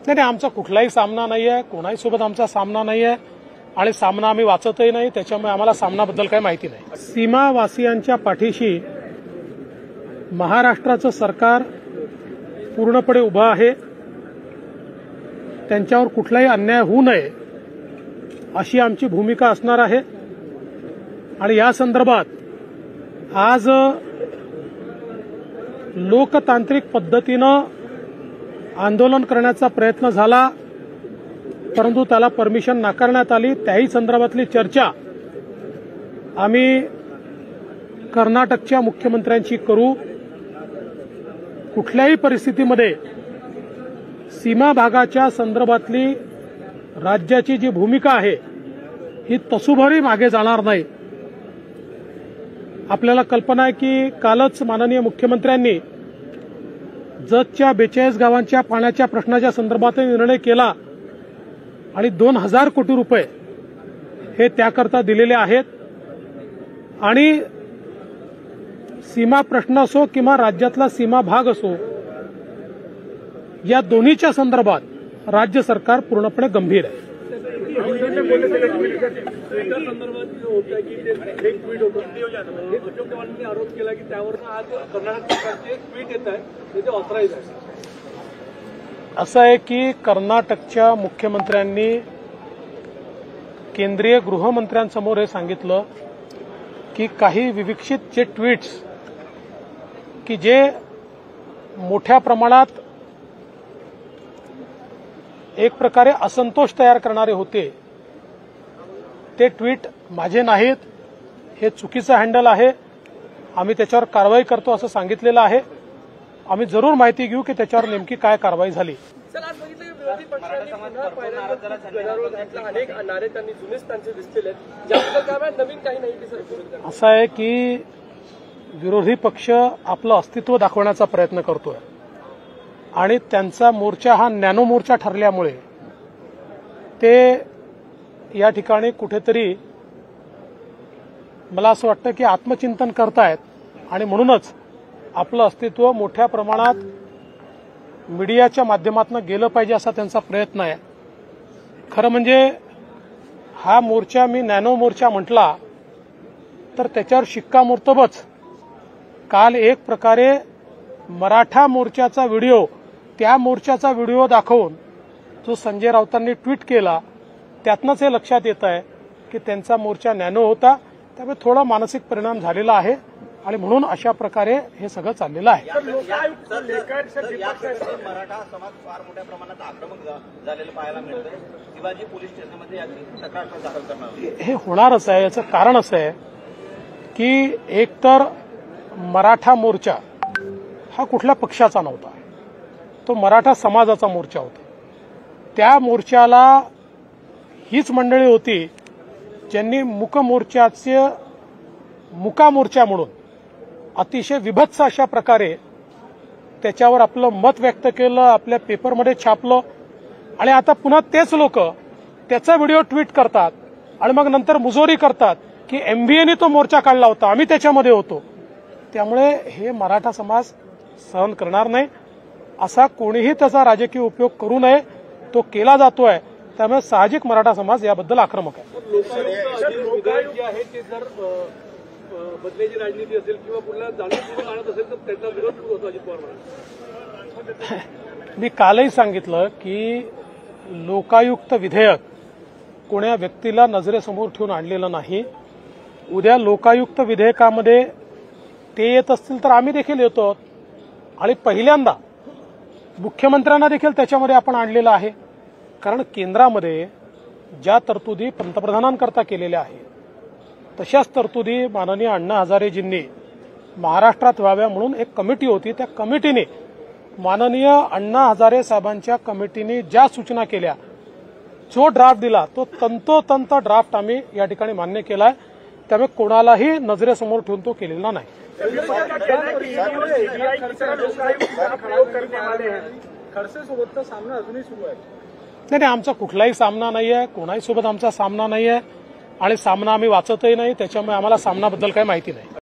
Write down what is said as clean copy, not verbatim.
नाही, आमचा कुठलाही सामना नाही आहे, कोणाही सोबत आमचा सामना नाही आहे आणि सामना आम्ही वाचतही नाही, त्याच्यामुळे आम्हाला सामनाबद्दल काही माहिती नाही। सीमावासियांच्या पाठीशी महाराष्ट्राचं सरकार पूर्णपणे उभं आहे। त्यांच्यावर कुठलाही अन्याय होऊ नये अशी आमची भूमिका असणार आहे आणि या संदर्भात आज लोकतांत्रिक पद्धतीनं आंदोलन करण्याचा प्रयत्न झाला, परंतु त्याला परमिशन नाकारण्यात आली। त्याही संदर्भातली चर्चा आम्ही कर्नाटकच्या मुख्यमंत्र्यांशी करू। कुठल्याही परिस्थितीमध्ये सीमा भागाच्या संदर्भातली राज्याची जी भूमिका आहे ही तसूभरही मागे जाणार नाही। आपल्याला कल्पना आहे की कालच माननीय मुख्यमंत्र्यांनी जतच्या 42 गावांच्या पाण्याच्या प्रश्नाच्या संदर्भात निर्णय केला आणि 2000 कोटी रुपये हे त्याकरता दिलेले आहेत आणि सीमा प्रश्न असो किंवा राज्यातला सीमा भाग असो, या दोन्हीच्या संदर्भात राज्य सरकार पूर्णपणे गंभीर आहे। आरोप केला की त्यावर आज कर्नाटक सरकारचे ट्विट येत आहे ते ऑथराईज आहे। असं आहे की कर्नाटकच्या मुख्यमंत्र्यांनी केंद्रीय गृहमंत्र्यांसमोर हे सांगितलं की काही विवक्षित जे ट्विट्स की जे मोठ्या प्रमाणात एक प्रकारे असंतोष तयार करणारे होते, ते ट्विट माझे नाहीत, हे चुकीचं हँडल आहे, आम्ही त्याच्यावर कारवाई करतो असं सांगितलेलं आहे। आम्ही जरूर माहिती घेऊ की त्याच्यावर नेमकी काय कारवाई झाली। विरोधी पक्षांनी अनेक नारे त्यांनी जुनेच त्यांचे दिसलेले आहेत, नवीन काही नाही। असं आहे की विरोधी पक्ष आपलं अस्तित्व दाखवण्याचा प्रयत्न करतोय आणि त्यांचा मोर्चा हा नॅनो मोर्चा ठरल्यामुळे ते या ठिकाणी कुठेतरी मला असं वाटतं की आत्मचिंतन करतायत आणि म्हणूनच आपलं अस्तित्व मोठ्या प्रमाणात मीडियाच्या माध्यमातून गेलं पाहिजे असा त्यांचा प्रयत्न आहे। खरं म्हणजे हा मोर्चा मी नॅनो मोर्चा म्हटला तर त्याच्यावर शिक्कामोर्तबच काल एक प्रकारे मराठा मोर्चाचा व्हिडिओ, त्या मोर्चाचा व्हिडिओ दाखवून जो संजय राऊतांनी ट्विट केला त्यातनंच हे लक्षात येत आहे की त्यांचा मोर्चा नॅनो होता, त्यामुळे थोडा मानसिक परिणाम झालेला आहे आणि म्हणून अशा प्रकारे हे सगळं चाललेलं आहे। मराठा समाज फार मोठ्या प्रमाणात आक्रमक झालेलं पाहायला मिळतं। शिवाजी पोलीस स्टेशनमध्ये तक्रार दाखल करणार हे होणारच आहे। याचं कारण असं आहे की एकतर मराठा मोर्चा हा कुठल्या पक्षाचा नव्हता, तो मराठा समाजाचा मोर्चा होता। त्या मोर्चाला हीच मंडळी होती ज्यांनी मुका मोर्चा म्हणून अतिशय विभत्स अशा प्रकारे त्याच्यावर आपलं मत व्यक्त केलं, आपल्या पेपरमध्ये छापलं आणि आता पुन्हा तेच लोक त्याचा व्हिडिओ ट्विट करतात आणि मग नंतर मुजोरी करतात की एमव्हीएने तो मोर्चा काढला होता, आम्ही त्याच्यामध्ये होतो। त्यामुळे हे मराठा समाज सहन करणार नाही, असा कोणीही त्याचा राजकीय उपयोग करू नये, तो केला जातोय। त्यामुळे साहजिक मराठा समाज याबद्दल आक्रमक आहे। बदलेची राजनीती असेल किंवा पुन्हा जाणून आणत असेल तर त्याचा विरोध सुरू होतो अजित पवार। मी कालही सांगितलं की लोकायुक्त विधेयक कोण्या व्यक्तीला नजरेसमोर ठेवून आणलेलं नाही। उद्या लोकायुक्त विधेयकामध्ये ते येत असतील तर आम्ही देखील येतो आणि पहिल्यांदा मुख्यमंत्र्यांना देखील त्याच्यामध्ये आपण आणलेलं आहे, कारण केंद्रामध्ये ज्या तरतुदी पंतप्रधानांकरता केलेल्या आहेत तशाच तरतुदी माननीय अण्णा हजारेजींनी महाराष्ट्रात व्हाव्या म्हणून एक कमिटी होती, त्या कमिटीने माननीय अण्णा हजारे साहेबांच्या कमिटीने ज्या सूचना केल्या, जो ड्राफ्ट दिला तो तंतोतंत ड्राफ्ट आम्ही या ठिकाणी मान्य केला आहे। त्यामुळे कोणालाही नजरेसमोर ठेवून तो केलेला नाही। खडसेसोबतचा सामना अजूनही सुरू आहे। नाही, आमचा कुठलाही सामना नाही आहे, कोणाही सोबत आमचा सामना नाही आहे आणि सामना आम्ही वाचतही नाही, त्याच्यामुळे आम्हाला सामनाबद्दल काही माहिती नाही।